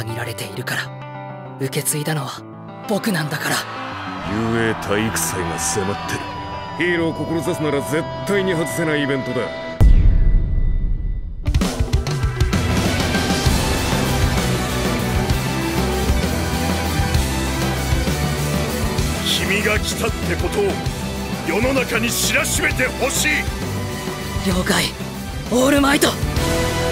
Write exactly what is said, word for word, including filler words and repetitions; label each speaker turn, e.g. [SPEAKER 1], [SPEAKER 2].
[SPEAKER 1] 限られているから。受け継いだのは僕なんだから。
[SPEAKER 2] 雄英体育祭が迫ってる。ヒーローを志すなら絶対に外せないイベントだ。
[SPEAKER 3] 君が来たってことを世の中に知らしめてほしい。
[SPEAKER 1] 了解、オールマイト。